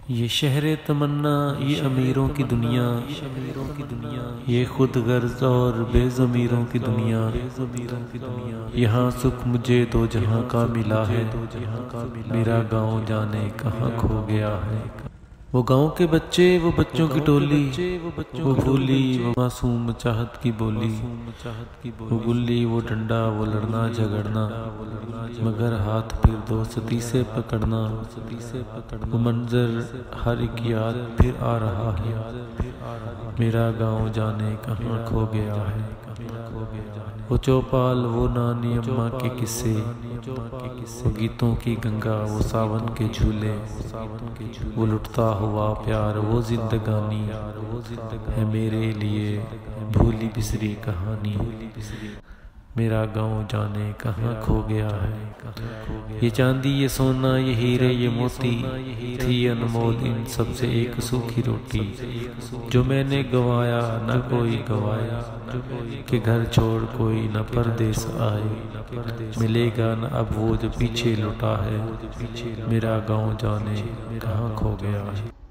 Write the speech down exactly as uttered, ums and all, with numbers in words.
ये शहर तमन्ना, ये अमीरों की दुनिया, ये खुद गर्ज और बेज़मीरों की दुनिया। यहाँ सुख मुझे दो जहाँ का मिला है, मेरा गाँव जाने कहाँ खो गया है। वो गांव के बच्चे, वो बच्चों की टोली, वो भूली वो मासूम चाहत की बोली, वो गुल्ली वो डंडा वो लड़ना झगड़ना, मगर हाथ फिर दोस्ती से पकड़ना। वो मंजर हर एक याद फिर आ रहा है, मेरा गांव जाने कहाँ खो गया है। वो चौपाल वो नानी अम्मा के किस्से, वो गीतों की गंगा वो सावन के झूले, वो लुटता हुआ प्यार वो जिंदगानी है मेरे लिए भूली बिसरी कहानी। मेरा गांव जाने कहाँ खो गया है। ये चांदी ये सोना ये हीरे ये मोती थी अनमोल इन सबसे एक सूखी रोटी, जो मैंने गवाया न कोई गवाया, कि घर छोड़ कोई न परदेस आए। मिलेगा न अब वो जो पीछे लुटा है, मेरा गांव जाने कहाँ खो गया है।